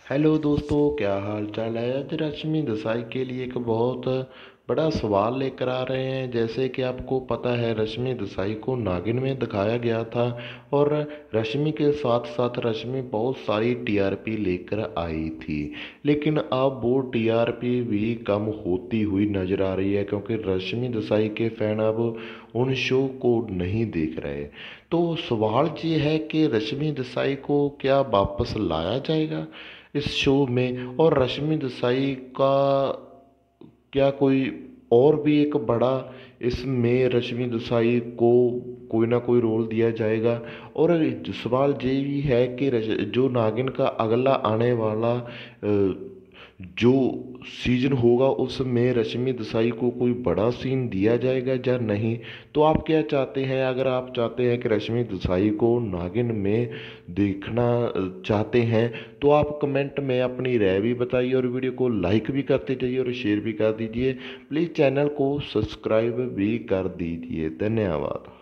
Hello दोस्तों, क्या हाल चाल है। आज रश्मि देसाई के लिए एक बहुत बड़ा सवाल लेकर आ रहे हैं। जैसे कि आपको पता है, रश्मि देसाई को नागिन में दिखाया गया था और रश्मि के साथ साथ रश्मि बहुत सारी टीआरपी लेकर आई थी। लेकिन अब वो टीआरपी भी कम होती हुई नजर आ रही है, क्योंकि रश्मि देसाई के फैन अब उन शो को नहीं देख रहे। तो सवाल ये है कि रश्मि देसाई को क्या वापस लाया जाएगा इस शो में, और रश्मि देसाई का क्या कोई और भी एक बड़ा इसमें रश्मि देसाई को कोई ना कोई रोल दिया जाएगा। और सवाल ये भी है कि जो नागिन का अगला आने वाला जो सीजन होगा उसमें रश्मि देसाई को कोई बड़ा सीन दिया जाएगा या नहीं। तो आप क्या चाहते हैं? अगर आप चाहते हैं कि रश्मि देसाई को नागिन में देखना चाहते हैं तो आप कमेंट में अपनी राय भी बताइए और वीडियो को लाइक भी करते जाइए और शेयर भी कर दीजिए। प्लीज़ चैनल को सब्सक्राइब भी कर दीजिए। धन्यवाद।